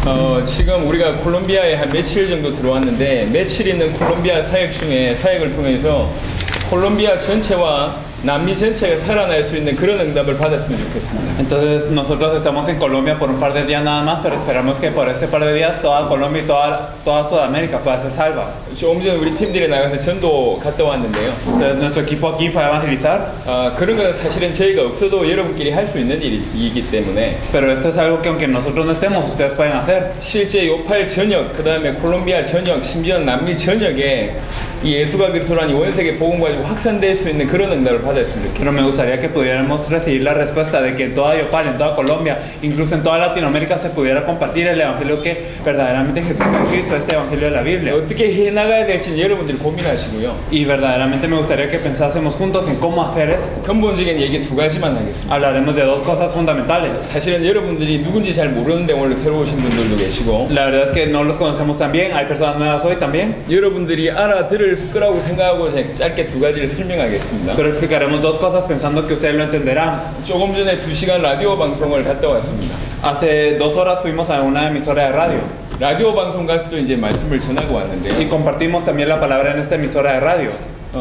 지금 우리가 콜롬비아에 한 며칠 정도 들어왔는데 며칠 있는 콜롬비아 사역 중에 사역을 통해서 콜롬비아 전체와 남미 전체가 살아날 수 있는 그런 응답을 받았으면 좋겠습니다. Entonces nosotros estamos en Colombia por un par de días nada más, pero esperamos que por este par de días toda Colombia y toda Sudamérica pueda ser salva. 조금 전에 우리 팀들이 나가서 전도 갔다 왔는데요. Entonces nuestro equipo aquí fue a evangelizar. 그런 건 사실은 저희가 없어도 여러분끼리 할 수 있는 일이기 때문에. Pero esto es algo que aunque nosotros no estemos, ustedes pueden hacer. 실제 요팔 전역, 그 다음에 콜롬비아 전역, 심지어 남미 전역에 이 예수가 그리스도라는 원색의 복음 가지고 확산될 수 있는 그런 응답을 받았으면 좋겠습니다. Pero me gustaría que pudiéramos recibir la respuesta de que en toda Yopal, en toda Colombia, incluso en toda Latinoamérica se pudiera compartir el evangelio que verdaderamente Jesús Cristo, este evangelio de la Biblia. 어떻게 해 나가야 될지 여러분들이 고민하시고요. Y verdaderamente me gustaría que pensásemos juntos en cómo hacer esto. 근본적인 얘기 두 가지만 하겠습니다. Hablaremos de dos cosas fundamentales. 사실은 여러분들이 누군지 잘 모르는데 오늘 새로 오신 분들도 계시고. La verdad es que no los conocemos tan bien. Hay personas nuevas hoy también. 여러분들이 알아들을 거라고 생각하고 짧게 두 가지를 설명하겠습니다. Pero explicaremos dos cosas pensando que ustedes lo entenderán. 조금 전에 2시간 라디오 방송을 갔다 왔습니다. Hace 2 horas fuimos a una emisora de radio. 라디오 방송 가서도 이제 말씀을 전하고 왔는데요. Y compartimos también la palabra en esta emisora de radio.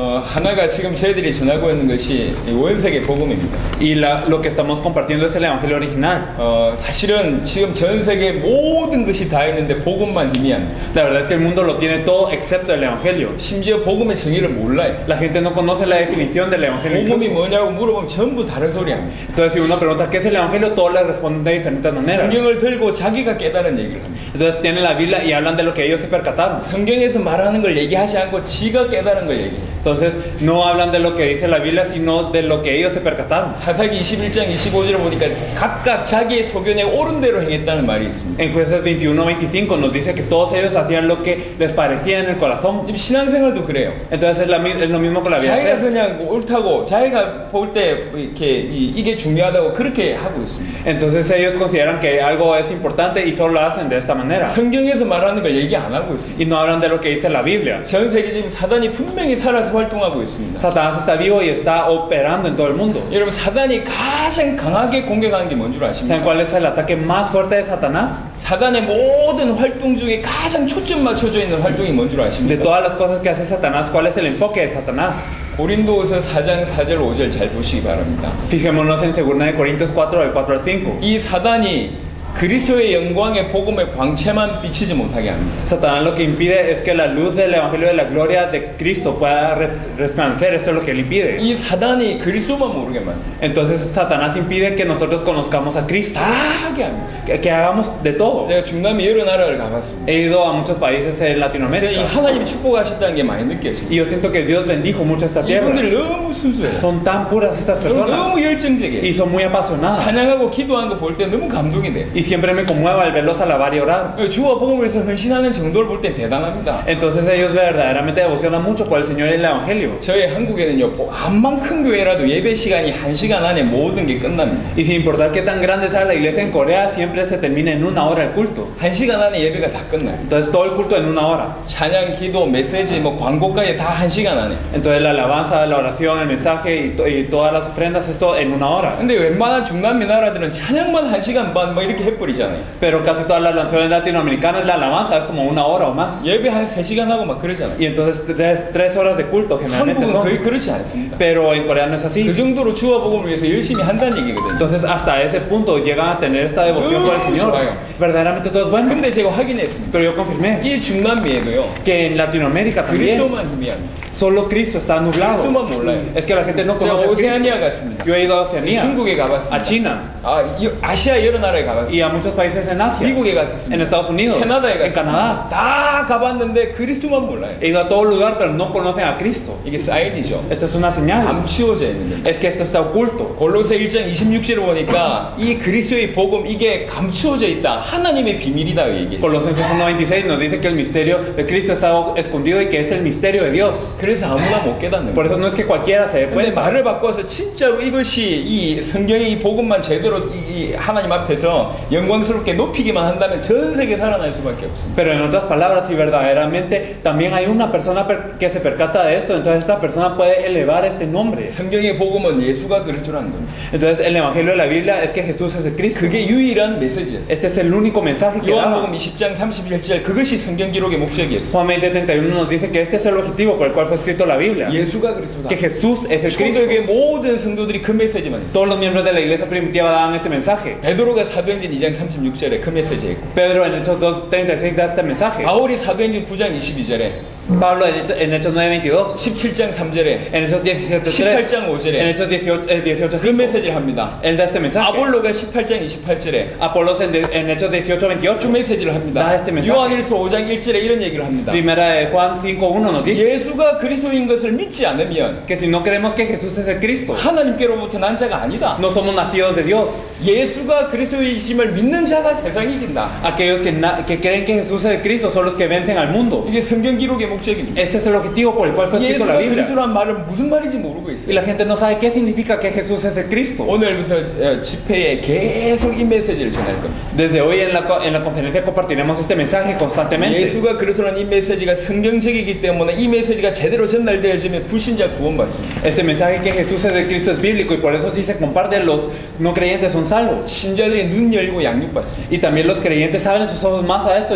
하나가 지금 저희들이 전하고 있는 것이 원색의 복음입니다. Y lo que estamos compartiendo es el evangelio original. 사실은 지금 전 세계 모든 것이 다 있는데 복음만 희미합니다. La verdad es que el mundo lo tiene todo excepto el evangelio. 심지어 복음의 정의를 몰라요. La gente no conoce la definición del evangelio. 복음이 뭐냐고 물어보면 전부 다른 소리 합니다. Entonces si uno pregunta qué es el evangelio, todos le responden de diferentes maneras. 성경을 들고 자기가 깨달은 얘기를 합니다. Entonces tienen la Biblia y hablan de lo que ellos se percataron. 성경에서 말하는 걸 얘기하지 않고 지가 깨달은 걸 얘기해요. Entonces no hablan de lo que dice la Biblia, sino de lo que ellos se percataron. 사사기 21장 25절을 보니까 각각 자기의 소견에 옳은 대로 행했다는 말이 있습니다. En Jueces 21:25 nos dice que todos ellos hacían lo que les parecía en el corazón. 신앙생활도 그래요. Entonces es lo mismo con la vida. 자기가 그냥 옳다고 자기가 볼 때 이렇게 이게 중요하다고 그렇게 하고 있습니다. Entonces ellos consideran que algo es importante y solo lo hacen de esta manera. 성경에서 말하는 걸 얘기 안 하고 있습니다. Y no hablan de lo que dice la Biblia. 전 세계 지금 사단이 분명히 살아서 활동하고 있습니다. Satanás está vivo y está operando en todo el mundo. 여러분 사단이 가장 강하게 공격하는 게 뭔 줄 아십니까? ¿Saben cuál es el ataque más fuerte de Satanás? 사단의 모든 활동 중에 가장 초점 맞춰져 있는 활동이 뭔 줄 De 아십니까? todas las cosas que hace Satanás, ¿cuál es el enfoque de Satanás? 고린도후서 4장 4절 5절 잘 보시기 바랍니다. Fijémonos en 2 Corintios 4, del 4 al 5. 이 사단이 그리스도의 영광의 복음의 광채만 비치지 못하게 합니다. Satanás lo que impide es que la luz del evangelio de la gloria de Cristo pueda resplandecer. Esto es lo que él impide. 이 사단이 그리스도만 모르게 만듭니다. Entonces Satanás impide que nosotros conozcamos a Cristo, 다 하게 합니다. que hagamos de todo. 제가 중남미 여러 나라를 가봤습니다. He ido a muchos países en 이 Latinoamérica 하나님이 축복하셨다는 게 많이 느껴집니다. y yo siento que Dios bendijo mucho esta tierra. 이분들 너무 순수해요. Son tan puras estas personas 너무 열정적이에요. y son muy apasionadas. 찬양하고 기도하는 거 볼 때 너무 감동이 돼요. Y siempre me conmueve al verlos alabar y orar. 주와 복음을 위해서 헌신하는 정도를 볼 때 대단합니다. Entonces ellos verdaderamente devocionan mucho por el Señor y el Evangelio. 저희 한국에는요, 암만 큰 교회라도 예배 시간이 1시간 안에 모든 게 끝납니다. Y sin importar qué tan grande sea la iglesia en Corea, siempre se termina en 1 hora el culto. 1시간 안에 예배가 다 끝나요. Entonces todo el culto en 1 hora. 찬양, 기도, 메시지, 광고까지 다 1시간 안에. Entonces la alabanza, la oración, el mensaje y todas las ofrendas, esto en 1 hora. 근데 웬만한 중남미 나라들은 찬양만 1시간 반 이렇게 해버리잖아요. Pero casi todas las naciones latinoamericanas la alabanza es como 1 hora o más. 예배 한 3시간 하고 막 그러잖아요. Y entonces 3 horas de culto generalmente 한국은 son. 거의 그렇지 않습니다. Pero en Corea no es así. 그 정도로 주와 복음을 위해서 열심히 한다는 얘기거든요. Entonces hasta ese punto llegan a tener esta devoción por el Señor. Verdaderamente todo es bueno. 근데 제가 확인했습니다. Pero yo confirmé 이 중남미에도요, que en Latinoamérica también 그리스도만 희미합니다. solo Cristo está nublado. 그리스도만 몰라요. Es que la gente no 제가 conoce a Cristo. 오세아니아 갔습니다. Yo he ido a Oceanía, 중국에 a 가봤습니다. China 아시아 여러 나라에 y 가봤습니다. a muchos países en Asia, 미국에 en 갔었습니다. Estados Unidos, 캐나다에 en 갔었습니다. Canadá. 다 가봤는데 그리스도만 몰라요. He ido a todo lugar, pero no conocen a Cristo. 이게 사인이죠. Esto es una señal. 감추어져 있는 겁니다. Es que esto está oculto. 골로새 1장 26절을 보니까 이 그리스도의 복음 이게 감추어져 있다. 하나님의 비밀이다 얘기했어요. Colosenses 1:26 nos dice que el misterio de Cristo está escondido y que es el misterio de Dios. 그래서 아무나 못 깨닫는 Por 거예요. eso no es que cualquiera se dé 근데 cuenta. 말을 바꿔서 진짜로 이것이 이 성경의 이 복음만 제대로 이 하나님 앞에서 영광스럽게 높이기만 한다면 전 세계 살아날 수밖에 없습니다. Pero en otras palabras, si verdaderamente también hay una persona que se percata de esto, entonces esta persona puede elevar este nombre. 성경의 복음은 예수가 그리스도라는 겁니다. Entonces el evangelio de la Biblia es que Jesús es el Cristo. 그게 유일한 메시지였어요. Este es el único mensaje que daba. 요한복음 20장 31절 그것이 성경 기록의 목적이었어요. Juan 20:31 nos dice que este es el objetivo por el cual fue escrito la Biblia. 예수가 그리스도다. Que Jesús es el Cristo. 초대교회 모든 성도들이 그 메시지만 했어요. Todos los miembros de la iglesia primitiva daban este mensaje. 베드로가 사도행전 2장 36절에 그 메시지 했고 Pedro en Hechos 2:36 da este mensaje. 바울이 사도행전 9장 22절에 Pablo en Hechos 9:22. 17장 3절에 En Hechos 17:3. 18장 En 5절에 Hechos 18:5. 그 메시지를 합니다. Él da este mensaje. 아볼로가 18장 28절에 Apolos en Hechos 그 18:28. 메시지를 합니다. 다 este mensaje. 요한일서 5장 1절에 이런 얘기를 합니다. Primera de Juan 5:1 nos dice 예수가 그리스도인 것을 믿지 않으면 que si no creemos que Jesús es el Cristo, 하나님께로부터 난 자가 아니다. no somos nacidos de Dios. 예수가 그리스도이심을 믿는 자가 세상이 이긴다. Aquellos que creen que Jesús es el Cristo son los que vencen al mundo. 이게 성경 기록의 목적입니다. Este es el objetivo por el cual fue escrito la 예수가 Biblia. 그리스도란 말은 무슨 말인지 모르고 Y 있어요. la gente no sabe qué significa que Jesús es el Cristo. 오늘부터 집회에 계속 이 메시지를 전할 겁니다. Desde hoy en la conferencia compartiremos este mensaje constantemente. 예수가 그리스도라는 이 메시지가 성경적이기 때문에 이 메시지가 제대로 전달되어지면 불신자 구원받습니다. Este mensaje que Jesús es el Cristo es bíblico y por eso si se comparte los no creyentes son salvos. 신자들이 눈 열리고 양육받습니다. Y también los creyentes abren sus ojos más a esto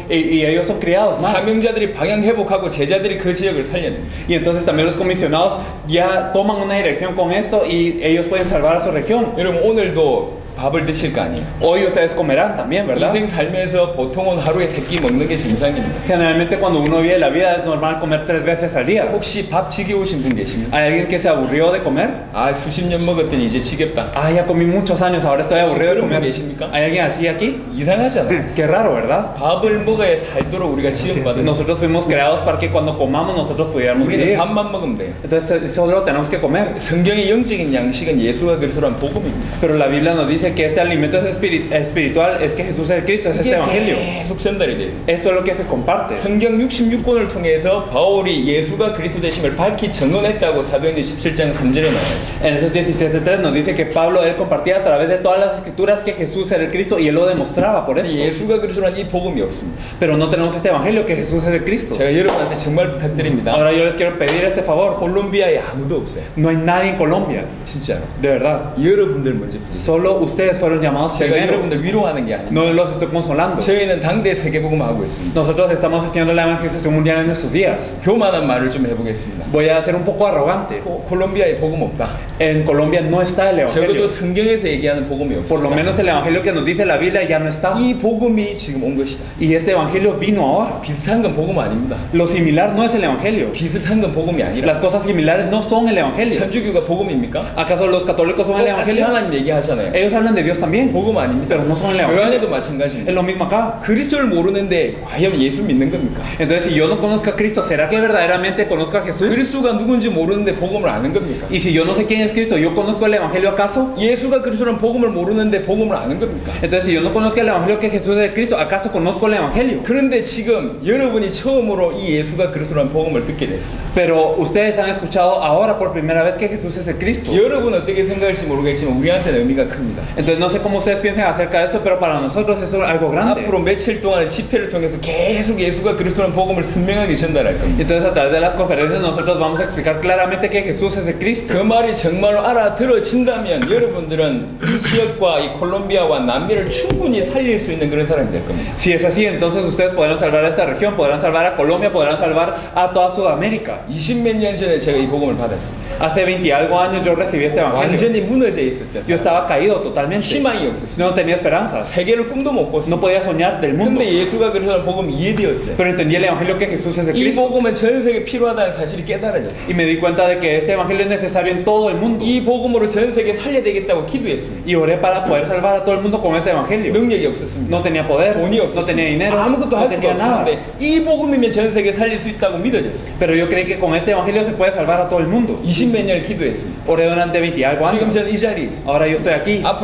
y ellos son criados más. 사명자들이 방향 회복하고 제자들이 그 지역을 살려냅니다. Y entonces también los comisionados ya toman una dirección con esto y ellos pueden salvar a su región. 여러분 오늘도 밥을 드실 거 아니에요. Hoy ustedes comerán también, ¿verdad? 인생 살면서 보통은 하루에 3끼 먹는 게 정상입니다. Generalmente cuando uno vive la vida es normal comer 3 veces al día. 혹시 밥 지겨우신 분 계십니까? ¿Hay alguien que se aburrió de comer? 아 수십 년 먹었더니 이제 지겹다. Ah, ya comí muchos años, ahora estoy aburrido de 그런 분 comer. 계십니까? ¿Hay alguien así aquí? 이상하잖아요. Qué raro, ¿verdad? 밥을 먹어야 살도록 우리가 지원받은 Nosotros fuimos creados para que cuando comamos nosotros pudiéramos 우리는 vivir. 밥만 먹으면 돼요. Entonces solo tenemos que comer. 성경의 영적인 양식은 예수가 그리스도란 복음입니다. Pero la Biblia nos dice que este alimento es espiritual, es que Jesús es el Cristo, es este 이게 evangelio. 계속 전달이 돼요. Esto es lo que se comparte. 성경 66권을 통해서 바울이 예수가 그리스도 되심을 밝히 전언했다고 사도행전 17장 3절에 나와 있습니다. En esos 17:3 nos dice que Pablo él compartía a través de todas las escrituras que Jesús era el Cristo y él lo demostraba por eso. 예수가 그리스도란 이 복음이 없습니다. Pero no tenemos este evangelio que Jesús es el Cristo. 제가 여러분한테 정말 부탁드립니다. Ahora yo les quiero pedir este favor. 콜롬비아에 아무도 없어요. No hay nadie en Colombia, 진짜로. de verdad. 여러분들 먼저 부르세요. Solo ustedes fueron llamados 제가 primero. 여러분들 위로하는 게 아닙니다. No los estoy consolando. 저희는 당대 세계복음 하고 있습니다. Nosotros estamos haciendo la evangelización mundial en estos días. 교만한 말을 좀 해보겠습니다. Voy a ser un poco arrogante. 콜롬비아에 복음 없다. En Colombia no está el 적어도 evangelio. 성경에서 얘기하는 복음이 Por lo 없습니다. menos el evangelio que nos dice la Biblia ya no está. 이 복음이 지금 온 것이다. Y este evangelio vino ahora. 비슷한 건 복음 아닙니다. Lo similar no es el evangelio. 비슷한 건 복음이 아니라 Las cosas similares no son el evangelio. 천주교가 복음입니까? ¿Acaso los católicos son el 똑같이 evangelio? 하나님 얘기하잖아요. Ellos hablan de Dios también, 복음 아닙니다. pero no son el 교회 evangelio. 안에도 Es 마찬가지입니다. lo mismo acá. 그리스도를 모르는데 과연 예수 믿는 겁니까? Entonces, si yo no conozco a Cristo, ¿será que verdaderamente conozco a Jesús? 그리스도가 누군지 모르는데 복음을 아는 겁니까? Y si yo no sé quién es Cristo, ¿yo conozco el evangelio acaso? 예수가 그리스도는 복음을 모르는데 복음을 아는 겁니까? Entonces, si yo no conozco el evangelio que Jesús es Cristo, ¿acaso conozco el evangelio? 그런데 지금 여러분이 처음으로 이 예수가 그리스도라는 복음을 듣게 됐습니다. Pero ustedes han escuchado ahora por primera vez que Jesús es el Cristo. 여러분 어떻게 생각할지 모르겠지만 우리한테는 의미가 큽니다. Entonces, no sé cómo ustedes piensan acerca de esto, pero para nosotros es algo grande. 앞으로 며칠 동안 집회를 통해서 계속 예수가 그리스도라는 복음을 선명하게 전달할 겁니다. Entonces, a través de las conferencias nosotros vamos a explicar claramente que Jesús es el Cristo. 그 말이 정말로 알아들어진다면 여러분들은 이 지역과 이 콜롬비아와 남미를 충분히 살릴 수 있는 그런 사람이 될 겁니다. Si es así, entonces ustedes podrán salvar a esta región, podrán salvar a Colombia, podrán salvar a toda Sudamérica. 20몇 년 전에 제가 이 복음을 받았습니다. Hace 20 y algo años yo recibí este evangelio. 완전히 무너져 있었대. Yo estaba caído totalmente. 희망이 없었어요. No tenía esperanzas. 세계를 꿈도 못 꿨어요. No podía soñar del mundo. 근데 예수가 그리스도라는 복음이 이해되었어요. Pero entendí el evangelio que Jesús es el 이 Cristo. 복음은 전 세계에 필요하다는 사실이 깨달아졌어요. Y me di cuenta de que este evangelio es necesario en todo el mundo. 이 복음으로 전 세계 살려야 되겠다고 기도했습니다. Y oré para poder salvar a todo el mundo con ese evangelio. 능력이 없었습니다. No tenía poder, 돈이 no 없었습니다. tenía dinero, 아무것도 no 할 수가 tenía nada. 없었는데 이 복음이면 전 세계 살릴 수 있다고 믿어졌어요. Pero yo creí que con este evangelio se puede salvar a todo el mundo. 20몇 년을 기도했습니다. Oré durante 20 y algo 지금 años. 저는 이 자리에 있어요. Ahora yo estoy aquí. 앞으로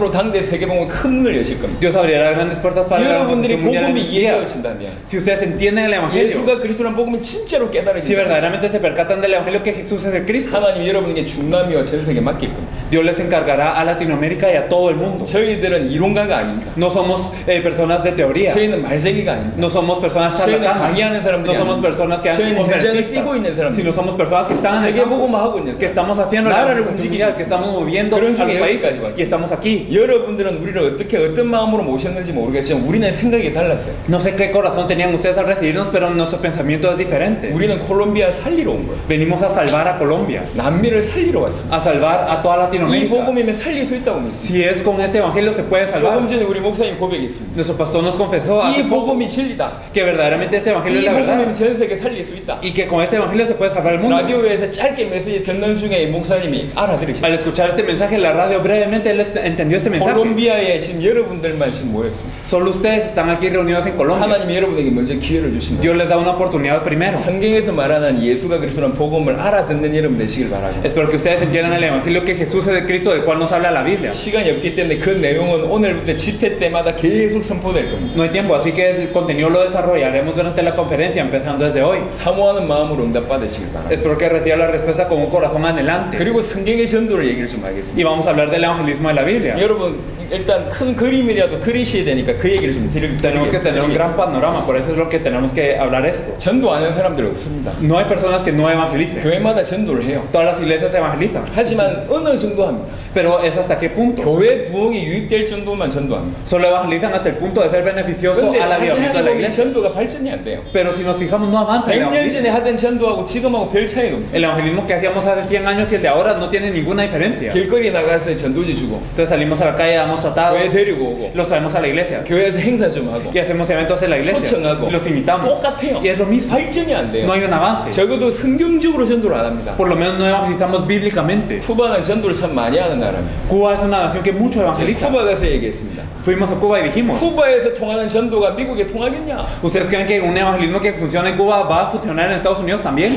앞으로 당대 세계복음은 큰 문을 여실 겁니다. Dios abrirá grandes puertas para la 여러분들이 evangelización mundial en 복음이 estos días. 이해되어진다면, Si ustedes entienden el evangelio, 예수가 그리스도라는 복음을 진짜로 si 깨달으시면 verdaderamente se percatan del evangelio que Jesús es el Cristo, 하나님 여러분에게 중남미와 전 세계 맡길 겁니다. Dios les encargará a Latinoamérica y a todo el mundo. 저희들은 이론가가 아닙니다. No somos personas de teoría. 저희는 말쟁이가 아닙니다. No somos personas 저희는 charlatanas. 강의하는 사람들이 No somos 아닙니다. personas que 저희는 hacen 현장을 뛰고 있는 conferencistas, 사람들, sino somos personas que están en el campo, 세계복음화하고 있는 que 사람, estamos haciendo la 나라를 evangelización 움직이고 mundial, que 있습니다. estamos moviendo a 그런 los 중에 países 여기까지 왔습니다. y estamos aquí. 여러분들은 우리를 어떻게 어떤 마음으로 모셨는지 모르겠지만 우리는 생각이 달랐어요. No sé qué corazón tenían ustedes al recibirnos, pero nuestro pensamiento es diferente. 우리는 콜롬비아 살리러 온 거예요. Venimos a salvar a Colombia, 남미를 살리러 왔습니다. a salvar a toda 이 Latinoamérica. 복음이면 살릴 수 있다고 믿습니다. Si es con este evangelio se puede salvar. 조금 전에 우리 목사님 고백했습니다. Nuestro pastor nos confesó 이 hace poco 복음이 진리다. que verdaderamente este evangelio 이 es la verdad 복음이면 전 세계 살릴 수 있다. y que con este evangelio se puede salvar el mundo. 라디오에서 짧게 메시지 듣는 중에 목사님이 알아들으셨어요. Al escuchar este mensaje en la radio brevemente él entendió este mensaje. 콜롬비아에 지금 여러분들만 지금 모였습니다. Solo ustedes están aquí reunidos en Colombia. 하나님이 여러분에게 먼저 기회를 주신다. Dios les da una oportunidad primero. 성경에서 말하는 예수가 그리스도라는 복음을 알아듣는 여러분 되시길 바랍니다. Espero que ustedes entiendan el evangelio que Jesús es el Cristo del cual nos habla la Biblia. 시간이 없기 때문에 그 내용은 오늘부터 집회 때마다 계속 선포될 겁니다. No hay tiempo, así que el contenido lo desarrollaremos durante la conferencia, empezando desde hoy. 사모하는 마음으로 응답받으시길 바랍니다. Espero que reciban la respuesta con un corazón anhelante. 그리고 성경의 전도를 얘기를 좀 하겠습니다. Y vamos a hablar del evangelismo de la Biblia. 여러분 일단 큰 그림이라도 그리셔야 되니까 그 얘기를 좀 Tenemos que tener un gran panorama, por eso es lo que tenemos que hablar esto. 전도 안 하는 사람들이 없습니다. No hay personas que no evangelicen. 교회마다 전도를 해요. Todas las iglesias evangelizan. 하지만 어느 정도 합니다. Pero es hasta qué punto. 교회 부흥이 유익될 정도만 전도합니다. Solo evangelizan hasta el punto de ser beneficioso 그런데 al avivamiento 자세하게 de la 보면 iglesia. 전도가 발전이 안 돼요. Pero si nos fijamos, no avanza el 100년 evangelismo. 전에 하던 전도하고 지금하고 별 차이가 없어요. El evangelismo que hacíamos hace 100 años y el de ahora no tiene ninguna diferencia. 길거리 나가서 전도지 주고 Entonces salimos a la calle, damos tratados, 교회 데리고 오고 los traemos a la iglesia 교회에서 행사 좀 hago y hacemos eventos en la iglesia 초청하고 y los invitamos. 똑같아요. Y es lo mismo. 발전이 안 돼요. No hay un avance. 적어도 성경적으로 전도를 안 합니다. Por lo menos no evangelizamos bíblicamente. 쿠바는 전도를 참 많이 하는 나라입니다. Cuba es una nación que mucho evangeliza. 쿠바 가서 얘기했습니다. Fuimos a Cuba y dijimos, 쿠바에서 통하는 전도가 미국에 통하겠냐? ¿ustedes creen que un evangelismo que funciona en Cuba va a funcionar en Estados Unidos también?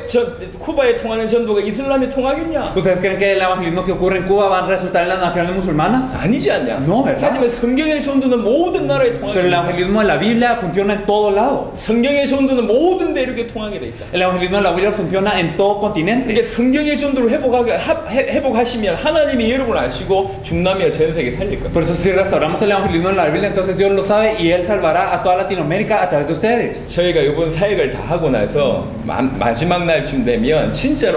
쿠바에 통하는 전도가 이슬람에 통하겠냐? ¿Ustedes creen que el evangelismo que ocurre en Cuba va a resultar en las naciones musulmanas? 아니지 않냐? No, ¿verdad? 하지만 성경의 전도는 모든 나라에 Pero el 통하게 evangelismo de la Biblia funciona en todo lado. 성경의 전도는 모든 대륙에 통하게 돼 있다. El evangelismo de la Biblia funciona en todo continente. 이게 성경의 전도를 회복하시면 하나님이 여러분을 아시고 중남미와 전 세계 살릴 겁니다. Por eso si restauramos el evangelismo en la Biblia, entonces Dios lo sabe y Él salvará a toda Latinoamérica a través de ustedes. 저희가 이번 사역을 다 하고 나서 마지막 날쯤 되면 진짜로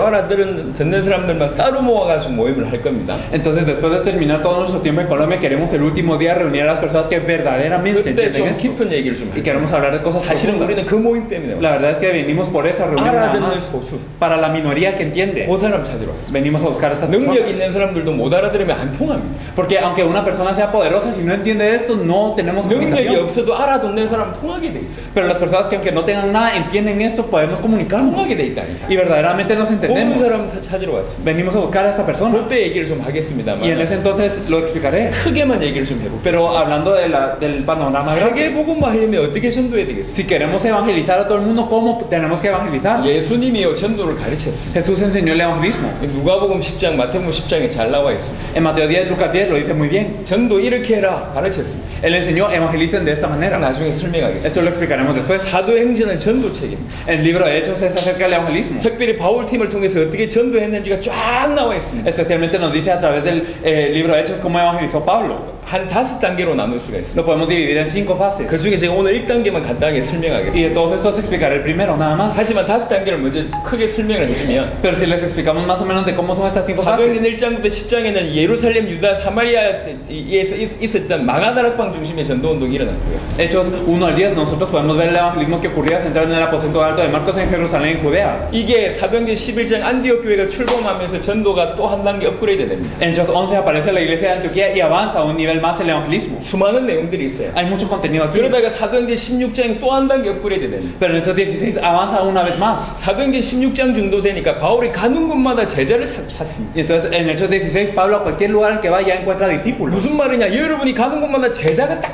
듣는 사람들만 따로 모아가지고 모임을 할 겁니다. Entonces después de terminar todo nuestro tiempo en Colombia, queremos el último día reunir a las personas que verdaderamente 그때 entienden 좀 esto. 깊은 얘기를 좀 Y 할게요. queremos hablar de cosas 사실은 profundas. 우리는 그 모임 때문에 La verdad es que venimos por esa reunión nada 알아듣는 más. 소수 Para la minoría que entiende, 그 사람 찾으러 왔습니다. venimos a buscar a estas 능력 personas. 있는 사람들도 못 알아들으면 안 통합니다. Porque aunque una persona sea poderosa, si no entiende esto, no tenemos 능력이 comunicación. 없어도 알아듣는 사람 통하게 돼 있어요. Pero las personas que aunque no tengan nada, entienden esto, podemos comunicarnos. 통하게 돼 있다니까. Y verdaderamente nos 모든 entendemos. 사람 찾으러 왔습니다. Venimos a buscar a esta persona. 그때 얘기를 좀 Y en 하겠습니다만 ese entonces lo explicaré. 크게만 얘기를 좀 해볼게요. Pero hablando de del panorama grande, 세계 복음화 하려면 어떻게 전도해야 되겠어요? si queremos evangelizar a todo el mundo, ¿cómo tenemos que evangelizar? 예수님이요 전도를 가르쳤습니다. Jesús enseñó el evangelismo. 누가복음 10장, 마태복음 10장에 잘 나와 있습니다. En Mateo 10, Lucas 10 lo dice muy bien. 전도 이렇게 해라 가르쳤습니다. Él enseñó evangelicen de esta manera. 나중에 설명하겠습니다. Esto lo explicaremos después. 사도행전은 전도책입니다. El libro de Hechos es acerca del evangelismo. 특별히 바울 팀을 통해서 어떻게 전도했는지가 쫙 나와 있습니다. Especialmente nos dice a través del libro de Hechos cómo evangelizó Pablo. 한 5단계로 나눌 수가 있습니다. Lo podemos dividir en 5 fases. 그 중에 제가 오늘 1단계만 간단하게 Y 설명하겠습니다. de todos estos explicaré el primero, nada más. 하지만 5단계를 먼저 크게 설명을 해주면 Pero si les explicamos más o menos de cómo son estas 5 사도행전 fases. 1장부터 10장에는 예루살렘, 유다, 사마리아에서 있었던 마가다락방 중심의 전도운동이 일어났고요. Hechos 1 al 10, nosotros podemos ver el evangelismo que ocurría centrado en el aposento alto de Marcos en Jerusalén, en Judea. 이게 사도행전 11장 안디옥 교회가 출범하면서 전도가 또 한 단계 업그레이드 됩니다. En Hechos 11 aparece la iglesia de Antioquía y avanza a un nivel más el evangelismo. 수많은 내용들이 있어요. Hay mucho contenido aquí. 그러다가 사도행전 16장이 또 한 단계 업그레이드 됩니다. Pero en Hechos 16 avanza una vez más. 사도행전 16장 정도 되니까 바울이 가는 곳마다 제자를 찾습니다. Y entonces en Hechos 16 Pablo a cualquier lugar al que va ya encuentra discípulos. 무슨 말이냐? 여러분이 가는 곳마다 제자가 딱딱딱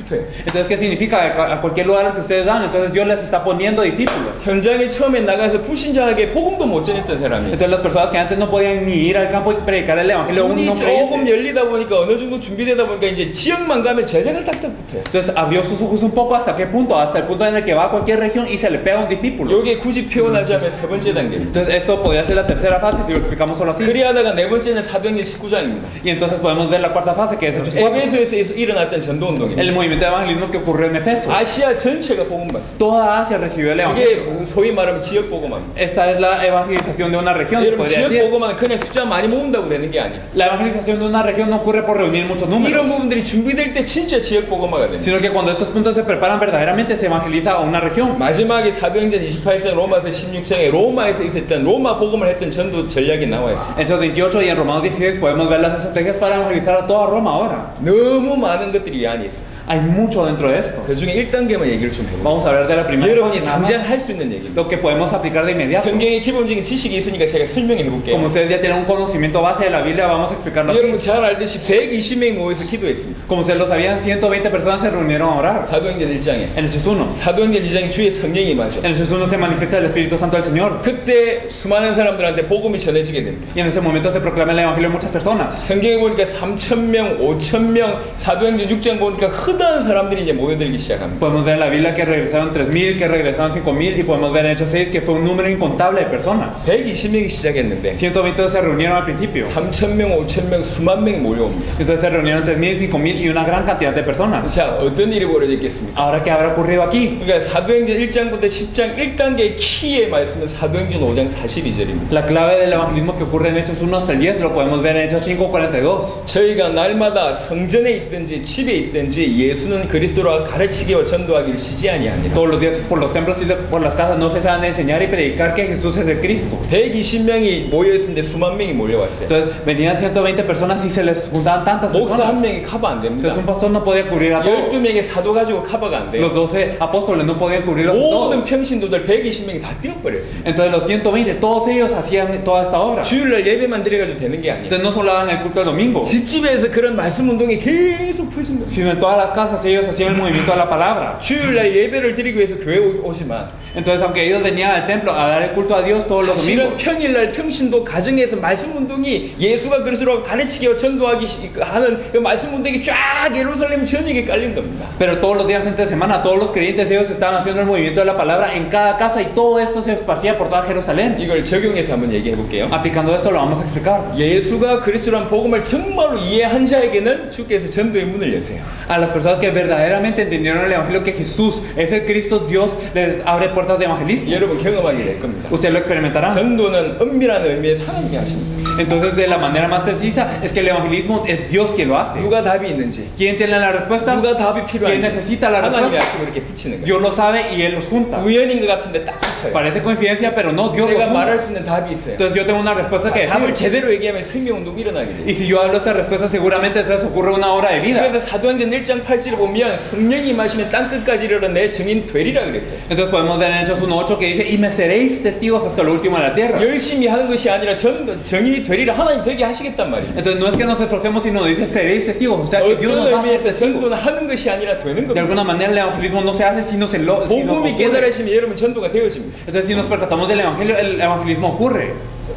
붙어요. Entonces, ¿qué significa? A cualquier lugar al que ustedes van, entonces Dios les está poniendo discípulos. 현장에 처음에 나가서 불신자에게 복음도 못 전했던 사람이 Entonces, las personas que antes no podían ni ir al campo y predicar el evangelio a un 눈이 no 조금 creyente. 열리다 보니까 어느 정도 준비되다 보니까 이제 지역만 가면 제자가 딱딱 붙어요. Entonces, abrió sus ojos un poco hasta qué punto, hasta el punto en el que va a cualquier región y se le pega un discípulo. 요게 굳이 표현하자면 세 번째 단계. Entonces, esto podría ser la tercera fase si lo explicamos solo así. 그리하다가 네 번째는 사도행전 19장입니다. Y entonces podemos ver la cuarta fase, que es Hechos 4. 에베소에서 일어났던 전도 운동입니다. El movimiento de evangelismo que ocurrió en Efeso. 아시아 전체가 복음 받습니다. Toda Asia recibió el evangelio. 이게 소위 말하면 지역 복음화입니다. Esta es la evangelización de una región. se 여러분 podría 지역 decir. 복음화는 그냥 숫자 많이 모은다고 되는 게 아니에요. La evangelización de una región no ocurre por reunir muchos 이런 números, 부분들이 준비될 때 진짜 지역 복음화가 됩니다. sino que cuando estos puntos se preparan verdaderamente se evangeliza a una región. 마지막에 사도행전 28장 로마서 16장에 로마에서 있었던 로마 복음을 했던 전도 전략이 나와 있습니다. En Hechos 28 y en Romanos 16 podemos ver las estrategias para evangelizar a toda Roma ahora. 너무 많은 것들이 이 안에 있어요. Hay mucho dentro de esto. 그 중에 1단계만 얘기를 좀 해볼게요. Vamos a hablar de la primera 여러분이 fase, nada más, 당장 할 수 있는 얘기입니다. lo que podemos aplicar de inmediato. 성경의 기본적인 지식이 있으니까 제가 설명해 볼게요. Como ustedes ya tienen un conocimiento base de la Biblia, vamos a explicarlo así. 여러분 잘 알듯이 120명이 모여서 기도했습니다. Como ustedes lo sabían, 120 personas se reunieron a orar. 사도행전 1장에. En Hechos 1. 사도행전 2장에 주의 성령이 임하죠. En Hechos 1 se manifiesta el Espíritu Santo del Señor. 그때 수많은 사람들한테 복음이 전해지게 됩니다. Y en ese momento se proclama el Evangelio a muchas personas. 성경에 보니까 3,000명, 5,000명, 사도행전 6장 보니까 흔한 사람들이 이제 모여들기 시작합니다. Podemos ver en la Biblia que regresaron 3,000, que regresaron 5,000 y podemos ver en Hechos 6 que fue un número incontable de personas. 120명이 시작했는데 120 se reunieron al principio. 3,000명, 5,000명, 수만 명이 몰려옵니다. Entonces se reunieron 3,000, 5,000 y una gran cantidad de personas. 자, 어떤 일이 벌어졌겠습니까? Ahora, ¿qué habrá ocurrido aquí? 그러니까 사도행전 1장부터 10장 1단계의 키의 말씀은 사도행전 5장 42절입니다. La clave del evangelismo que ocurre en Hechos 1 hasta el 10 lo podemos ver en Hechos 5:42. 저희가 날마다 성전에 있든지 집에 있든지 예수는 그리스도라 가르치기와 전도하기를 쉬지 아니하니라. Todos los días por los templos y por las casas no cesaban de enseñar y predicar que Jesús es el Cristo. 120명이 모여있는데 수만 명이 몰려왔어요. Entonces venían 120 personas y se les juntaban tantas 목사 한 personas. 명이 커버 안 됩니다. Entonces un pastor no podía cubrir a todos. 12명의 사도 가지고 커버가 안 돼요. Los 12 apóstoles no podían cubrir a 모든 todos. 평신도들 120명이 다 뛰어버렸어요. Entonces los 120, todos ellos hacían toda esta obra. 주일날 예배만 드려가지고 되는 게 아니에요. Entonces no solo daban el culto el domingo, 집집에서 그런 말씀 운동이 계속 퍼진 거예요. sino en todas las casas ellos hacían el movimiento de la palabra. 주일날 예배를 드리기 위해서 교회 오지만 Entonces aunque ellos venían al templo a dar el culto a Dios todos los 사실은 domingos, 평일날 평신도 가정에서 말씀 운동이 예수가 그리스도라고 가르치기와 전도하기 하는 그 말씀 운동이 쫙 예루살렘 전역에 깔린 겁니다. pero todos los días entre semana, todos los creyentes ellos estaban haciendo el movimiento de la palabra en cada casa y todo esto se esparcía por toda Jerusalén. 이걸 적용해서 한번 얘기해 볼게요. Aplicando esto lo vamos a explicar. 예수가 그리스도란 복음을 정말로 이해한 자에게는 주께서 전도의 문을 여세요. A las personas que verdaderamente entendieron el evangelio que Jesús es el Cristo, Dios les abre puertas de evangelismo. 여러분 경험하게 될 겁니다. Ustedes lo experimentarán. 전도는 엄밀한 의미에서 하나님이 하십니다. Entonces, de la manera más precisa es que el evangelismo es Dios quien lo hace. 누가 답이 있는지, ¿Quién tiene la respuesta? 누가 답이 ¿Quién 필요한지 necesita la 하나님이 respuesta? 하시고 이렇게 붙이는 거예요. Dios lo sabe y Él los junta. 우연인 것 같은데 딱 붙여요. Parece coincidencia, pero no, Dios los 내가 junta. 말할 수 있는 답이 있어요. Entonces yo tengo una respuesta que 답을 decir. 제대로 얘기하면 생명운동이 일어나게 돼요. Y si yo hablo esa respuesta, seguramente se les ocurre una hora de vida. 그래서 사도행전 1장 8절에 보면 성령이 임하시면 땅끝까지 이르러 내 증인 되리라 그랬어요. Entonces podemos ver en Hechos 1:8 que dice, y me seréis testigos hasta lo último de la tierra. 열심히 하는 것이 아니라 정인이 되리라 하나님 되게 하시겠단 말이에요. Entonces no es que nos esforcemos, sino dice, seréis testigos. O sea, que Dios 어떤 nos va a hacer 의미에서 testigos. 전도는 하는 것이 아니라 되는 De 겁니다. alguna manera el evangelismo no se hace, sino se lo 복음이 ocurre. 깨달으시면 여러분 전도가 되어집니다. Entonces si nos percatamos del evangelio, el evangelismo ocurre.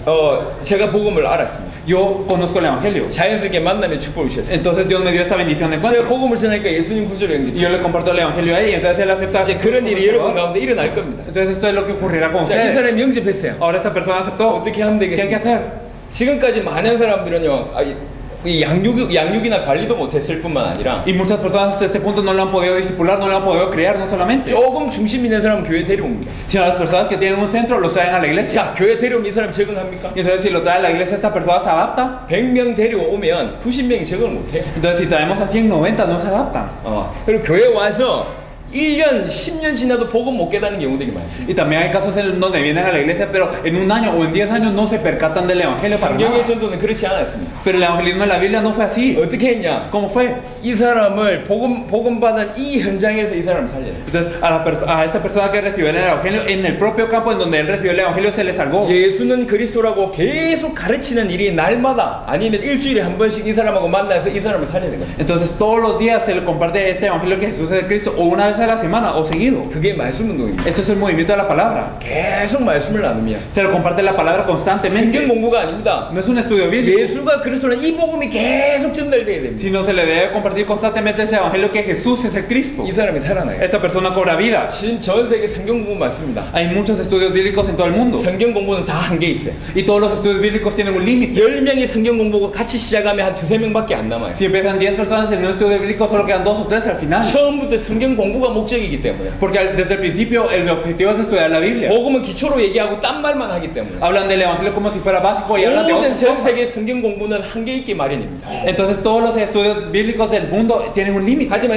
제가 복음을 알았습니다. Yo conozco el evangelio. 자연스럽게 만남의 축복을 주셨어요. Entonces Dios me dio esta bendición de 제가 encuentro. 복음을 전하니까 예수님 구주를 Y yo 영접해요. le comparto el evangelio a él y entonces él acepta. 이제 그런 일이 여러분 가운데 일어날 겁니다. Entonces esto es lo que ocurrirá con 자, 이 ustedes. 사람이 영접했어요. Ahora esta persona aceptó. 어떻게 하면 ¿Qué hay que 되겠습니까? hacer? 지금까지 많은 사람들은요, 이 양육이나 관리도 못했을 뿐만 아니라 Y muchas personas hasta este punto no lo han podido discipular, no lo han podido criar, no solamente, 조금 중심 있는 사람은 교회 데려옵니다. sino las personas que tienen un centro los traen a la iglesia. 자, 교회 데려오면 이 사람 적응합니까? Y entonces si lo trae a la iglesia esta persona se adapta. 100명 데려오면 90명이 적응을 못해요. Entonces si traemos a 100, 90 no se adaptan. 그리고 교회 와서 1년, 10년 지나도 복음 못 깨닫는 경우들이 많습니다. Y también hay casos en donde vienen a la iglesia, pero en un año o en 10 años no se percatan del evangelio para 성경의 nada. 전도는 그렇지 않았습니다. Pero el evangelismo de la Biblia no fue así. 어떻게 했냐? ¿Cómo fue? 이 사람을 복음 받은 이 현장에서 이 사람을 살려요. Entonces, a esta persona que recibió el evangelio, en el propio campo en donde él recibió el evangelio, se le salvó. 예수는 그리스도라고 계속 가르치는 일이 날마다 아니면 일주일에 한 번씩 이 사람하고 만나서 이 사람을 살리는 거예요. Entonces, todos los días se le comparte este evangelio que Jesús es Cristo, o una vez a la semana, o seguido. 그게 말씀 운동입니다. Esto es el movimiento de la palabra. 계속 말씀을 나누며 Se le comparte la palabra 성경 constantemente. 공부가 아닙니다. No es un estudio bíblico, 예수가 그리스도는 이 복음이 계속 전달돼야 됩니다. sino se le debe compartir constantemente ese evangelio que Jesús es el Cristo. 이 사람이 살아나요. Esta persona cobra vida. 지금 전 세계 성경 공부 맞습니다. Hay muchos estudios bíblicos en todo el mundo. 성경 공부는 다 한계 있어요. Y todos los estudios bíblicos tienen un límite. 10명이 성경 공부가 같이 시작하면 한 2~3명밖에 안 남아요. Si empiezan 10 personas en un estudio bíblico, solo quedan 2 o 3 al final. 처음부터 성경 공부가 목적이기 때문에 Porque desde el principio el objetivo es estudiar la Biblia. 복음은 기초로 얘기하고 딴 말만 하기 때문에 Hablan del evangelio como si fuera básico y hablan de 모든 otras 전 cosas. 세계 성경 공부는 한계 있기 마련입니다. Entonces todos los estudios bíblicos del mundo tienen un límite. 하지만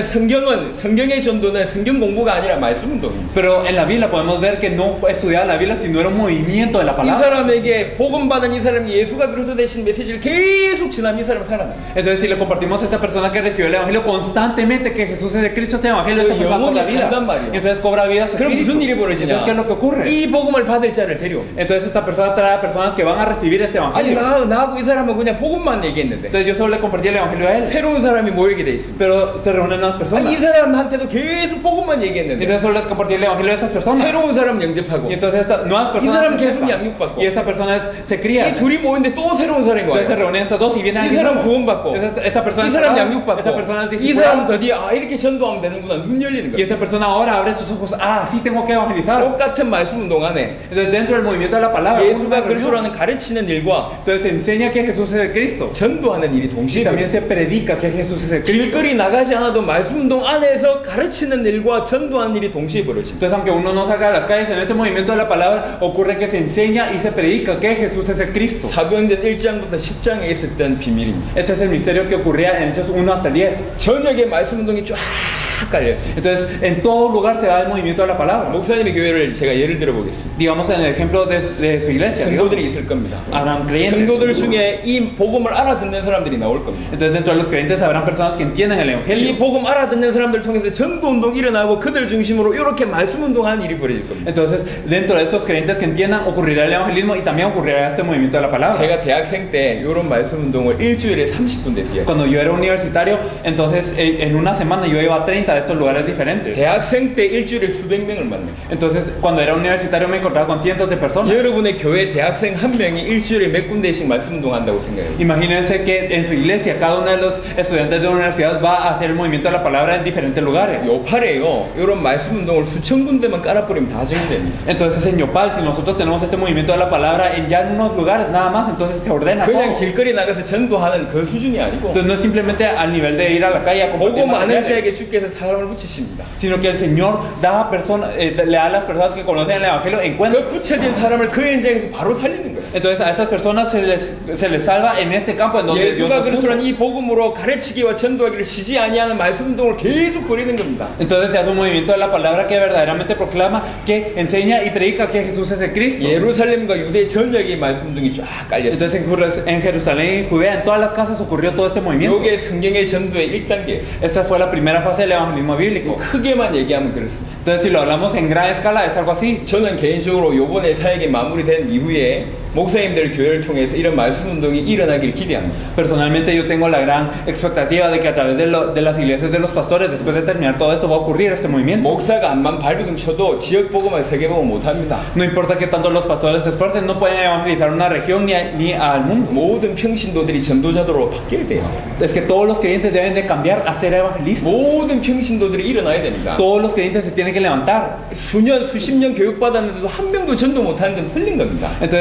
성경의 전도는 성경 공부가 아니라 말씀 운동입니다. Pero en la Biblia podemos ver que no estudiar la Biblia sino era un movimiento de la 이 palabra. 사람에게 복음 받은 이 사람이 예수가 그리스도 되신 메시지를 계속 전하면 이 사람 살아납니다. Entonces si le compartimos a esta persona que recibió el evangelio constantemente que Jesús es de Cristo, este evangelio, esta persona cobra vida. Y entonces cobra vida su 그럼 espíritu. 무슨 일이 벌어지냐? Entonces ¿qué es lo que ocurre? 이 복음을 받을 자를 데려옵니다. Entonces esta persona trae a personas que van a recibir este 아니 evangelio. 나하고 이 사람은 그냥 복음만 얘기했는데 Entonces yo solo le compartí el evangelio a él, 새로운 사람이 모이게 돼 있습니다. pero se reúnen unas 아니, personas. 이 사람한테도 계속 복음만 얘기했는데 Entonces solo les compartí el evangelio a estas personas. 새로운 사람 영접하고 Y entonces estas nuevas 이 personas 사람 se 계속 acercan. 양육받고 Y esta persona se 이 cría. 둘이 모이는데 또 새로운 사람이 Entonces se 와요. reúnen estas dos y viene 이 alguien 사람 nuevo. 구원받고 Esta persona 이 es 사람 salvada. 양육받고 Esta persona es 이 사람 discipulada. 드디어 이렇게 전도하면 되는구나 눈 열리는 Y 거예요. esta persona ahora abre sus ojos. Ah, sí tengo que evangelizar. 똑같은 말씀 운동 안에 Entonces dentro del movimiento de la palabra, 예수가 그리스도라는 가르치는 일과 entonces se enseña que Jesús es el Cristo. 전도하는 일이 Y 동시에 también se predica que Jesús es el Cristo. 길거리 나가지 않아도 말씀 운동 안에서 가르치는 일과 전도하는 일이 동시에 벌어집니다. Entonces aunque uno no salga a las calles, en ese movimiento de la palabra ocurre que se enseña y se predica que Jesús es el Cristo. 사도행전 1장부터 10장에 있었던 비밀입니다. Este es el misterio que ocurría en Hechos 1 hasta el 10. 저녁에 말씀 운동이 쫙 깔렸습니다. Entonces en todo lugar se da el movimiento de la palabra. 목사님의 교회를 제가 예를 들어보겠습니다. Digamos en el ejemplo de su iglesia, digamos. 성도들이 있을 겁니다. Habrán creyentes. 성도들 중에 이 복음을 알아듣는 사람들이 나올 겁니다. Entonces dentro de los creyentes habrán personas que entiendan el 이 evangelio. 복음 알아듣는 사람들 통해서 전도 운동 일어나고 그들 중심으로 이렇게 말씀 운동하는 일이 벌어질 겁니다. Entonces dentro de estos creyentes que entiendan ocurrirá el evangelismo y también ocurrirá este movimiento de la palabra. 제가 대학생 때 이런 말씀 운동을 일주일에 30군데 뛰어요. Cuando yo era universitario, entonces en una semana yo iba a 30 de estos lugares diferentes. 대학생 때 일주일에 수백 명을 만났어요. Entonces cuando era universitario me encontraba con cientos de personas. 여러분의 교회 대학생 한 명이 일주일에 몇 군데씩 말씀 운동 한다고 생각해요. Imagínense que en su iglesia cada uno de los estudiantes de la universidad va a hacer el movimiento de la palabra en diferentes lugares. 요팔에요. 이런 말씀 운동을 수천 군데만 깔아버리면 다 정리됩니다. Entonces en Yopal, si nosotros tenemos este movimiento de la palabra en ya en unos lugares nada más, entonces se ordena 그냥 todo. 길거리 나가서 전도하는 그 수준이 아니고 Entonces no es simplemente al nivel de ir a la calle a compartir 보고 많은 materiales, 자에게 주께서 사람을 붙이십니다. sino que el Señor da a le da a las personas que conocen el Evangelio encuentro. 그 붙여진 사람을 그 현장에서 바로 살리는 거예요. Entonces a estas personas se les salva en este campo en donde Dios 예수가 nos puso. 그리스도라는 이 복음으로 가르치기와 전도하기를 쉬지 아니하는 말씀 운동을 계속 벌이는 겁니다. Entonces se hace un movimiento de la palabra que verdaderamente proclama, que enseña y predica que Jesús es el Cristo. 예루살렘과 유대 전역의 말씀 운동이 쫙 깔렸어요. Entonces en Jerusalén y Judea, en todas las casas ocurrió todo este movimiento. 이게 성경의 전도의 1단계였어요. Esta fue la primera fase del evangelismo bíblico. 크게만 얘기하면 그렇습니다. Entonces si lo hablamos en gran escala es algo así. 저는 개인적으로 요번에 사역이 마무리된 이후에 목사님들 교회를 통해서 이런 말씀 운동이 일어나길 기대합니다. Personalmente yo tengo la gran expectativa de que a través de las iglesias de los pastores, después de terminar todo esto, va a ocurrir este movimiento. 목사가 암만 발버둥 쳐도 지역 복음을 세계 복음 못 합니다. No importa que tanto los pastores se esfuercen, no pueden evangelizar una región ni al mundo. 모든 평신도들이 전도자들로 바뀌어야 돼요. Es que todos los creyentes deben de cambiar a ser evangelistas. 모든 평신도들이 일어나야 됩니다. Todos los creyentes se tienen que levantar. 수십 년 교육받았는데도 한 명도 전도 못하는 건 틀린 겁니다. Entonces si nosotros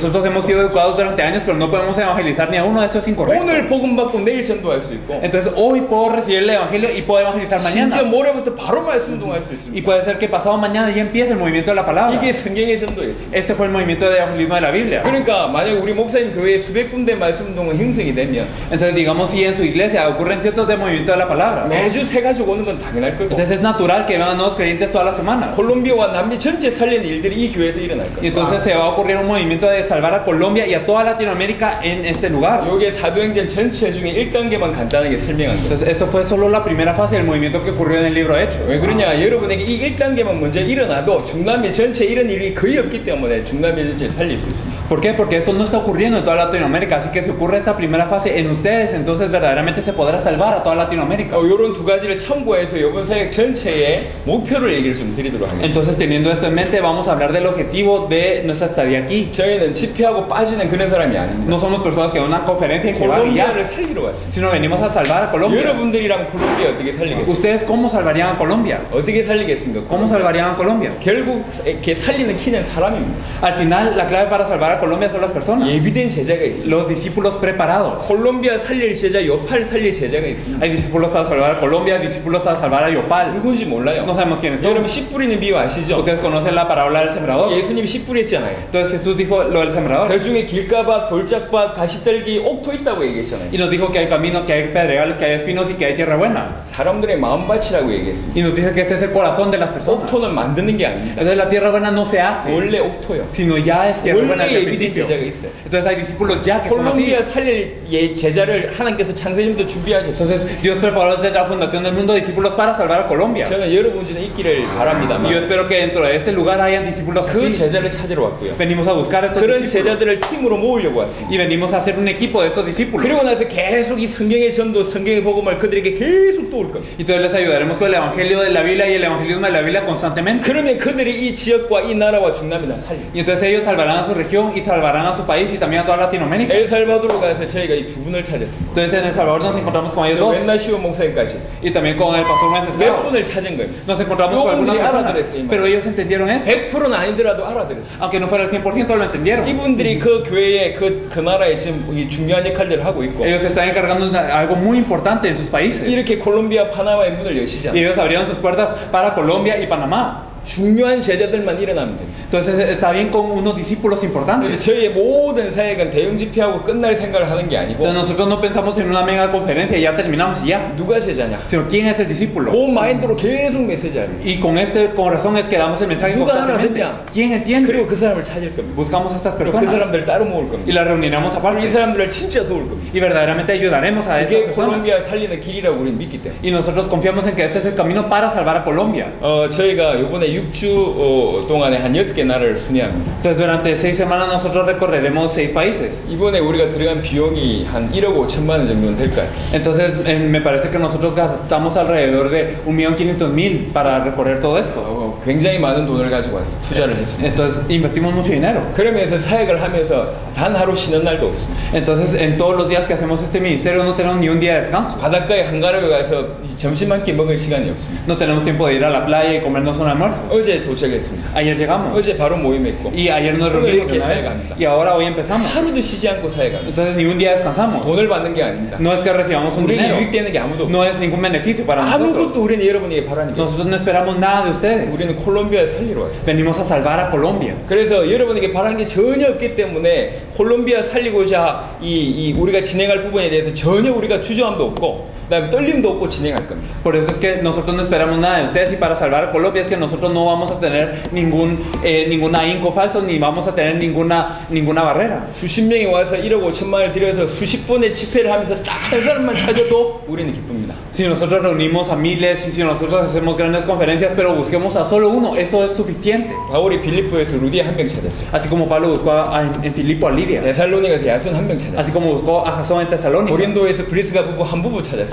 nosotros hemos sido educados durante años, pero no podemos evangelizar ni a uno, esto es incorrecto. 오늘 복음 받고 내일 전도할 수 있고 Entonces hoy puedo recibir el evangelio y puedo evangelizar 심지어 mañana. 모레부터 바로 말씀 운동할 수 Y 있습니다. puede ser que pasado mañana ya empiece el movimiento de la palabra. 이게 성경의 전도였습니다. Este fue el movimiento de evangelismo de la Biblia. 그러니까 만약 우리 목사님 교회에 수백 군데 말씀 운동이 형성이 되면 Entonces digamos si en su iglesia ocurren ciertos de movimiento de la palabra, 매주 세 가지고 오는 건 당연할 거고 entonces es natural que vengan nuevos creyentes todas las semanas. 콜롬비아와 남미 전체 살리는 일들이 이 교회에서 일어날 Y 거예요. entonces se va a ocurrir un movimiento de salvar a Colombia y a toda Latinoamérica en este lugar. 이게 사도행전 전체 중에 1단계만 간단하게 설명한 거예요. Entonces esto fue solo la primera fase del movimiento que ocurrió en el libro Hechos. 왜 그러냐? 여러분에게 이 1단계만 먼저 일어나도 중남미 전체 이런 일이 거의 없기 때문에 중남미 전체 살릴 수 있습니다. ¿Por qué? Porque esto no está ocurriendo en toda Latinoamérica. Así que si ocurre esta primera fase en ustedes, entonces verdaderamente se podrá salvar a toda Latinoamérica. 이런 두 가지를 참고해서 이번 사역 전체의 목표를 얘기를 좀 드리도록 하겠습니다. Entonces teniendo esto en mente, vamos a hablar del objetivo de nuestra estadía aquí. 저희는 집회하고 빠지는 그런 사람이 아닙니다. No somos personas que van a una conferencia y se van y ya, 콜롬비아를 살리러 왔습니다. sino venimos a salvar a Colombia. 여러분들이랑 콜롬비아 어떻게 살리겠습니까? ¿Ustedes cómo salvarían a Colombia? 어떻게 살리겠습니까? ¿Cómo salvarían a Colombia? 결국 이렇게 살리는 키는 사람입니다. Al final, la clave para salvar a Colombia son las personas, 예비된 제자가 있습니다. los discípulos preparados. 콜롬비아 살릴 제자, 요팔 살릴 제자가 있습니다. Hay discípulos para salvar a Colombia, discípulos para salvar a Yopal. 누군지 몰라요. No sabemos quiénes son. 여러분 씨 뿌리는 비유 아시죠? Ustedes conocen la parábola del sembrador. 예수님이 씨 뿌렸잖아요. Entonces Jesús dijo lo del sembrador 그 중에 길가밭, 돌짝밭, 가시떨기, 옥토 있다고 얘기했잖아요. y nos dijo que hay camino, que hay pedregales, que hay espinos y que hay tierra buena. 사람들의 마음밭이라고 얘기했습니다. Y nos dice que este es el corazón de las personas. 옥토는 만드는 게 아닙니다. Entonces la tierra buena no se hace, 원래 옥토요. sino ya es tierra buena desde el 원래 예비된 principio. 제자가 있어요. Entonces hay discípulos ya que son así. 콜롬비아 살릴 제자를 하나님께서 창세전부터 준비하셨어요. Entonces Dios preparó desde la fundación del mundo discípulos para salvar a Colombia. 저는 여러분 중에 있기를 Y yo 바랍니다만 espero que dentro de este lugar hayan discípulos 그 así. 제자를 찾으러 왔고요. Venimos a buscar a estos 그런 discípulos 제자들을 팀으로 모으려고 왔습니다. y venimos a hacer un equipo de estos discípulos. 그리고 나서 계속 이 성경의 전도, 성경의 복음을 그들에게 계속 도울 겁니다. Y entonces les ayudaremos con el evangelio de la Biblia y el evangelismo de la Biblia constantemente. 그러면 그들이 이 지역과 이 나라와 중남미 다 살려요. Y entonces ellos salvarán a su región y salvarán a su país y también a toda Latinoamérica. 엘살바도르 가서 저희가 이 두 분을 찾았습니다. Entonces en El Salvador nos encontramos con ellos 저 dos 웬나시오 목사님까지 y también con el pastor 몇 Wenceslao. 분을 찾은 거예요. Nos encontramos con algunas personas, 알아들었어요, pero ellos entendieron esto. 100%는 아니더라도 알아들었어요. Aunque no fuera el 100% lo entendieron. 이분들이 그 교회에 그 나라에 지금 이 중요한 역할들을 하고 있고 Ellos se están encargando de algo muy importante en sus países. 이렇게 콜롬비아, 파나마의 문을 Y 여시잖아요. ellos abrieron sus puertas para Colombia y Panamá. 중요한 제자들만 일어나면 됩니다. Entonces está bien con unos discípulos importantes. 저희의 모든 사역은 대형 집회하고 끝날 생각을 하는 게 아니고 Entonces nosotros no pensamos en una mega conferencia y ya terminamos y ya. 누가 제자냐? Sino quién es el discípulo. 그 마인드로 계속 메시지하는 거예요. Y con razón es que damos el mensaje 누가 constantemente. 알아듣냐? ¿Quién entiende? 그리고 그 사람을 찾을 겁니다. Buscamos a estas 그 personas 사람들을 따로 모을 y 겁니다. las reuniremos 이 aparte. 사람들을 진짜 도울 겁니다. Y verdaderamente ayudaremos a estas 이게 personas. 콜롬비아 살리는 길이라고 우리는 믿기 때문에. Y nosotros confiamos en que este es el camino para salvar a Colombia. 저희가 이번에 6주 동안에 한 6개 나라를 순회합니다. Entonces durante 6 semanas nosotros recorreremos 6 países. 이번에 우리가 들어간 비용이 한 1억 5천만 원 정도는 될 것 같아요. Entonces me parece que nosotros gastamos alrededor de 1.500.000 para recorrer todo esto. 굉장히 많은 돈을 가지고 와서 투자를 했습니다. Entonces invertimos mucho dinero. 그러면서 사역을 하면서 단 하루 쉬는 날도 없습니다. Entonces en todos los días que hacemos este ministerio no tenemos ni un día de descanso. 바닷가에 한가로에 가서 점심 한 끼 먹을 시간이 없습니다. No tenemos tiempo de ir a la playa y comernos un almuerzo. 어제 도착했습니다. Ayer llegamos 어제 바로 모임했고 y ayer nos 오늘 reunimos 이렇게 de una vez. 사역합니다. Y ahora hoy empezamos. 하루도 쉬지 않고 사역합니다. Entonces ni un día descansamos. 돈을 받는 게 아닙니다. No es que recibamos un 우리에게 dinero. 유익되는 게 아무도 없어요. No es ningún beneficio para 아무것도 nosotros. 우리는 여러분에게 바라는 게 없어요. Nosotros no esperamos nada de ustedes. 우리는 콜롬비아에 살리러 왔어요. Venimos a salvar a Colombia. 그래서 여러분에게 바라는 게 전혀 없기 때문에 콜롬비아 살리고자 우리가 진행할 부분에 대해서 전혀 우리가 주저함도 없고 그다음에 떨림도 없고 진행할 겁니다. Por eso es que nosotros no esperamos nada de ustedes y para salvar a Colombia es que nosotros no vamos a tener ningún ahínco falso ni vamos a tener ninguna barrera. 수십 명이 와서 1억 5천만 원을 들여서 수십 번의 집회를 하면서 딱 한 사람만 찾아도 우리는 기쁩니다. Si nosotros reunimos a miles y si nosotros hacemos grandes conferencias pero busquemos a solo uno, eso es suficiente. 바울이 빌립보에서 루디에 한 명 찾았어요. Así como Pablo buscó en Filipo a Lidia. 데살로니가에서 야손 한 명 찾았어요. Así como buscó a Jasón en Tesalónica. 고린도에서 브리스가 부부 한 부부 찾았어요.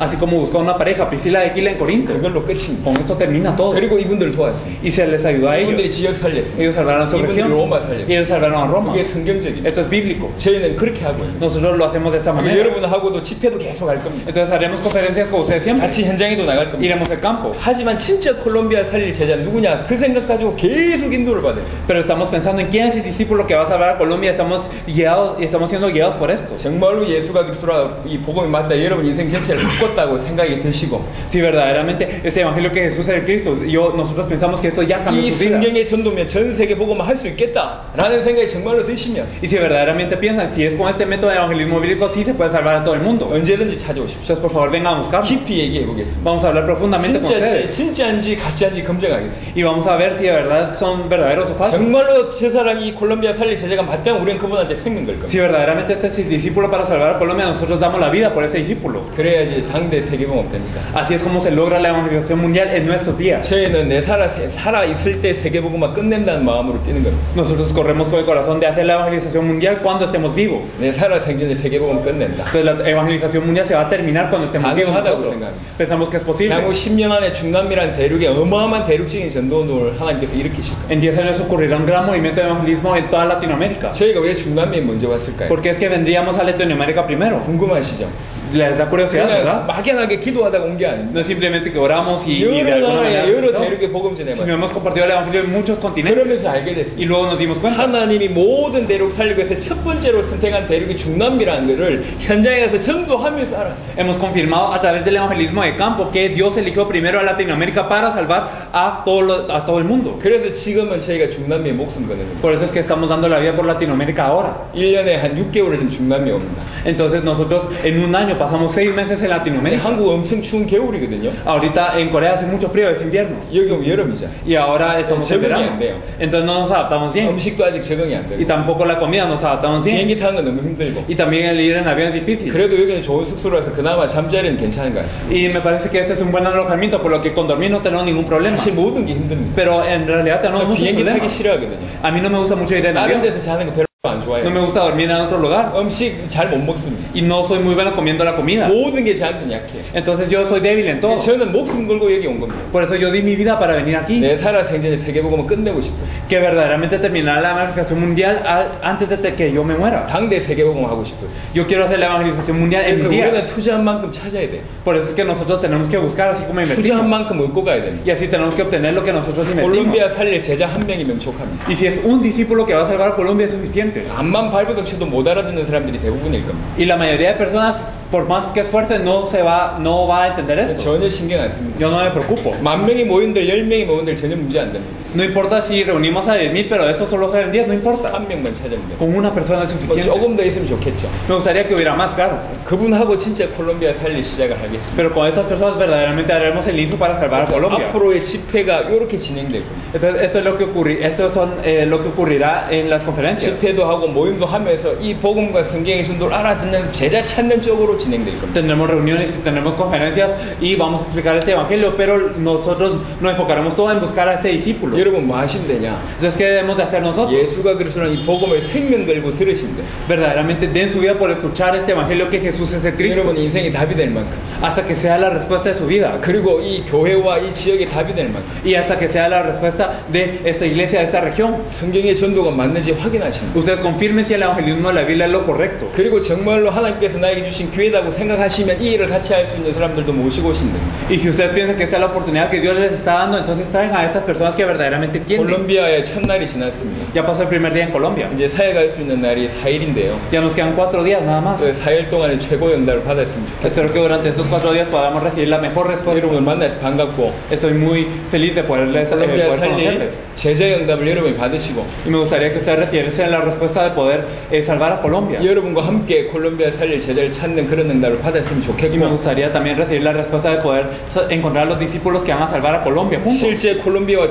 Así como buscó una pareja, Priscila de Aquila en Corinto. 그걸로 끝입니다. Con esto termina todo. 그리고 이분들 도왔습니다. Y se les ayudó a 이분들이 ellos. 지역 살렸습니다. Ellos salvaron a su 이분들이 región. 로마 Y 살렸습니다. ellos salvaron a Roma. 그게 성경적입니다. Esto es bíblico. 저희는 그렇게 하고 있습니다. Nosotros lo hacemos de esta manera. 여러분하고도 집회도 계속 할 겁니다. Entonces haremos conferencias con ustedes siempre. 같이 현장에도 나갈 겁니다. Iremos al campo. 하지만 진짜 콜롬비아 살릴 제자 누구냐 그 생각 가지고 계속 인도를 받아요. Pero estamos pensando en quién es el discípulo que va a salvar a Colombia. Estamos siendo guiados por esto. 정말로 예수가 그리스도라 이 복음이 맞다 여러분 인생 전체를 바꿨다고 생각이 드시고 Si verdaderamente este evangelio que Jesús es el Cristo, nosotros pensamos que esto ya cambió 이 sus vidas. 성경의 전도면 전 세계 복음을 할 수 있겠다라는 생각이 정말로 드시면 Y si verdaderamente piensan, si es con este método de evangelismo bíblico, sí se puede salvar a todo el mundo. 언제든지 찾아오십시오. Entonces, por favor, vengan a buscarnos. 깊이 얘기해 보겠습니다. Vamos a hablar profundamente con ustedes. 진짜인지 가짜인지 검증하겠습니다. Y vamos a ver si de verdad son verdaderos o falsos. 정말로 저 사람이 이 콜롬비아 살릴 제자가 맞다면 우리는 그분한테 생명 걸 겁니다. Si verdaderamente este es el discípulo para salvar a Colombia, nosotros damos la vida por ese discípulo. 그래야지 당대 세계복음 됩니다. Así es como se logra la evangelización mundial en nuestros días. 저희는 내 살아 있을 때 세계복음만 끝낸다는 마음으로 뛰는 겁니다. Nosotros corremos con el corazón de hacer la evangelización mundial cuando estemos vivos. 내 살아 생전에 세계복음 끝낸다. Entonces la evangelización mundial se va a terminar cuando estemos vivos 가능하다고 nosotros. 생각합니다. Pensamos que es posible. 향후 10년 안에 중남미란 대륙에 어마어마한 대륙적인 전도를 하나님께서 일으키실 겁니다. En 10 años ocurrirá un gran movimiento de evangelismo en toda Latinoamérica. 저희가 왜 중남미에 먼저 왔을까요? ¿Por qué es que vendríamos a Latinoamérica primero? 궁금하시죠? Les da curiosidad, 그냥 ¿verdad? 막연하게 기도하다가 온 게 아닙니다. No es simplemente que oramos y de 여러 alguna manera, 나라에 여러 no, 대륙에 복음 sino 전해봤어요. hemos compartido el evangelio en muchos continentes 그러면서 알게 y 됐습니다. luego nos dimos cuenta. 하나님이 모든 대륙 살리기 위해서 첫 번째로 선택한 대륙이 중남미라는 것을 현장에 가서 전도하면서 알았어요. Hemos confirmado a través del evangelismo de campo que Dios eligió primero a Latinoamérica para salvar a todo el mundo. 그래서 지금은 저희가 중남미에 목숨 거는 겁니다. Por eso es que estamos dando la vida por Latinoamérica ahora. 1년에 한 6개월을 지금 중남미에 옵니다. Entonces nosotros en un año pasamos 6 meses en Latinoamérica. 한국 엄청 추운 겨울이거든요. Ahorita en Corea hace mucho frío, es invierno. 여기 오면 여름이잖아요. Y ahora estamos en 적응이 verano. 안 돼요. Entonces no nos adaptamos bien. 음식도 아직 적응이 안 Y 되고 tampoco la comida nos adaptamos bien. 비행기 타는 건 너무 힘들고 Y también el ir en avión es difícil. 그래도 여기는 좋은 숙소라서 그나마 잠자리는 괜찮은 것 같습니다. Y me parece que este es un buen alojamiento, por lo que con dormir no tenemos ningún problema. 사실 모든 게 힘듭니다. Pero en realidad tenemos 저 muchos 비행기 타기 problemas. 싫어하거든요. A mí no me gusta mucho ir en 다른 avión. 데서 자는 거 별로 안 No 좋아해요. me gusta dormir en otro lugar. 음식 잘 못 먹습니다. Y no soy muy bueno comiendo la comida. 모든 게 저한테는 약해요. Entonces yo soy débil en todo. 저는 목숨 걸고 여기 온 겁니다. Por eso yo di mi vida para venir aquí. 내 살아 생전에 세계복음을 끝내고 싶어서 Que verdaderamente terminar la evangelización mundial antes de que yo me muera. 당대 세계복음 하고 싶어서. Yo quiero hacer la evangelización mundial en 그래서 mis 우리는 días. 투자한 만큼 찾아야 돼요. Por eso es que nosotros tenemos que buscar así como 투자한 invertimos. 만큼 얻고 가야 됩니다. Y así tenemos que obtener lo que nosotros invertimos. 콜롬비아 살릴 제자 한 명이 명촉합니다. Y si es un discípulo que va a salvar a Colombia es suficiente. 암만 발버둥 쳐도 못 알아듣는 사람들이 대부분일 겁니다. Y la mayoría de personas, por más que esfuerce, no va a entender esto. 전혀 신경 안 씁니다. Yo no me preocupo. 10,000명이 모인들 10명이 모인들 전혀 문제 안 됩니다. No importa si reunimos a 10,000, pero de estos solo salen 10, no importa. 한 명만 찾으면 돼요. Con una persona es 뭐 suficiente. 조금 더 있으면 좋겠죠. Me gustaría que hubiera más, claro. 그분하고 진짜 콜롬비아 살릴 시작을 하겠습니다. Pero con estas personas verdaderamente haremos el inicio para salvar a 그래서 Colombia. 앞으로의 집회가 이렇게 진행될 겁니다. Entonces, esto es lo que lo que ocurrirá en las conferencias. 집회도 하고 모임도 하면서 이 복음과 성경의 순도를 알아듣는 제자 찾는 쪽으로 진행될 겁니다. Tendremos reuniones y tendremos conferencias y vamos a explicar este evangelio, pero nosotros nos enfocaremos todo en buscar a ese discípulo. 여러분 뭐 하시면 되냐? Entonces, ¿qué debemos de hacer nosotros? 예수가 그리스도라는 이 복음을 생명 걸고 들으시면 돼요. Verdaderamente den su vida por escuchar este evangelio que Jesús es el Cristo, 여러분 인생이 답이 될 만큼 hasta que sea la respuesta de su vida 그리고 이 교회와 이 지역의 답이 될 만큼 y hasta que sea la respuesta de esta iglesia, de esta región. 성경의 전도가 맞는지 확인하시면 돼요. Ustedes confirmen si el evangelismo de la Biblia es lo correcto. 그리고 정말로 하나님께서 나에게 주신 기회라고 생각하시면 이 일을 같이 할 수 있는 사람들도 모시고 오시면 됩니다. Y si ustedes piensan que esta es la oportunidad que Dios les está dando, entonces traen a estas personas que verdaderamente tienen. 콜롬비아의 첫날이 지났습니다. Ya pasó el primer día en Colombia. 이제 사역할 수 있는 날이 4일인데요. Ya nos quedan 4 días nada más. 그 4일 동안에 최고 연달을 받았으면 좋겠습니다. Espero que durante estos 4 días podamos recibir la mejor respuesta. 여러분을 만나서 반갑고 Estoy muy feliz de poder 콜롬비아 살릴 conocerles. 제자 응답을 여러분이 받으시고 Y me gustaría que ustedes recibiesen la respuesta de poder salvar a Colombia. 여러분과 함께 콜롬비아 살릴 제자를 찾는 그런 응답을 받았으면 Y me 좋겠고 gustaría también recibir la respuesta de poder encontrar los discípulos que van a salvar a Colombia juntos. 실제 콜롬비아와 중남미를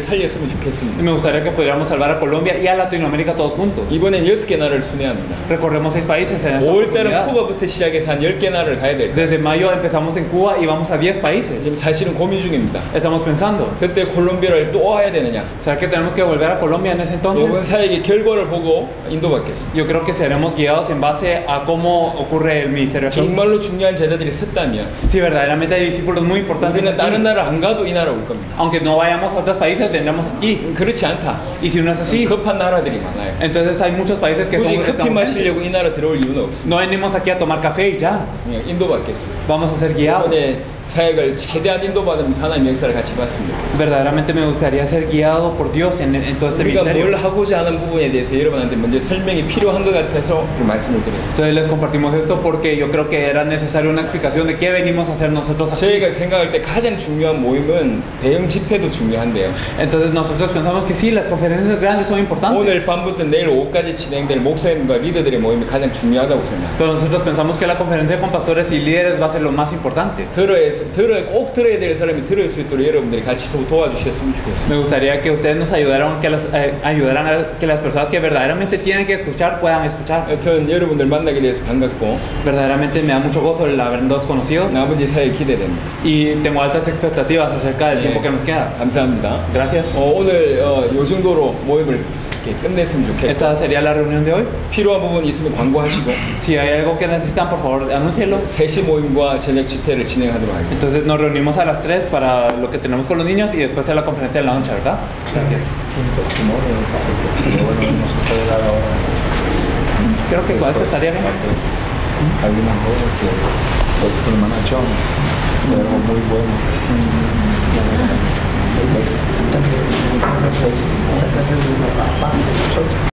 살렸으면 Y 좋겠습니다. me gustaría que pudiéramos salvar a Colombia y a Latinoamérica todos juntos. 이번엔 6개 나라를 순회합니다. Recorremos 6 países en esta 5월달은 oportunidad. 쿠바부터 시작해서 한 10개 나라를 가야 될 거예요. Desde mayo empezamos en Cuba y vamos a 10 지금 países. 사실은 고민 중입니다. Estamos pensando, 그때 콜롬비아를 또 와야 되느냐. ¿será que tenemos que volver a Colombia en ese 이번 entonces? 사역의 결과를 보고 인도받겠습니다. Yo creo que seremos guiados en base a cómo ocurre el ministerio aquí. 정말로 중요한 제자들이 섰다면 Si verdaderamente hay discípulos muy importantes 우리는 다른 aquí, 나라 안 가도 이 나라 올 겁니다. aunque no vayamos a otros países, vendremos aquí. 그렇지 않다. Y si no es así, 급한 나라들이 많아요. entonces hay muchos países que 굳이 son 커피 마시려고 이 나라 들어올 이유는 없습니다. no venimos aquí a tomar café y ya. 인도받겠습니다. Vamos a ser guiados. 이번에 사역을 최대한 인도받으면서 하나님 역사를 같이 봤습니다. Verdaderamente me gustaría ser guiado por Dios en todo este 우리가 뭘 ministerio. 하고자 하는 부분에 대해서 여러분한테 먼저 설명이 필요한 것 같아서 그 말씀을 드렸습니다. Entonces les compartimos esto porque yo creo que era necesaria una explicación de qué venimos a hacer nosotros aquí. 저희가 생각할 때 가장 중요한 모임은 대형 집회도 중요한데요. Entonces nosotros pensamos que sí, las conferencias grandes son importantes. 오늘 밤부터 내일 오후까지 진행될 목사님과 리더들의 모임이 가장 중요하다고 생각합니다. Pero nosotros pensamos que la conferencia con pastores y líderes va a ser lo más importante. 꼭 들어야 될 사람이 들을 수 있도록 여러분들이 같이 도와주셨으면 좋겠습니다. Me gustaría que ustedes nos ayudaran, ayudaran a que las personas que verdaderamente tienen que escuchar puedan escuchar. 여튼 여러분들 만나게 돼서 반갑고 Verdaderamente me da mucho gozo el habernos conocido 나머지 사역 기대됩니다. y tengo altas expectativas acerca del tiempo que nos queda. 감사합니다. Gracias. 오늘 요 정도로 모임을 이렇게 끝냈으면 좋겠고 Esta sería la reunión de hoy. 필요한 부분 있으면 광고하시고 Si hay algo que necesitan, por favor, anúncielo. 3시 모임과 저녁 집회를 진행하도록 하겠습니다. Entonces nos reunimos a las 3 para lo que tenemos con los niños y después a la conferencia de la noche, ¿verdad? Gracias. Un testimonio, pero bueno, no se puede dar ahora. Creo que con esto estaría bien. Hay una joven que fue con hermana John, pero muy bueno. Después,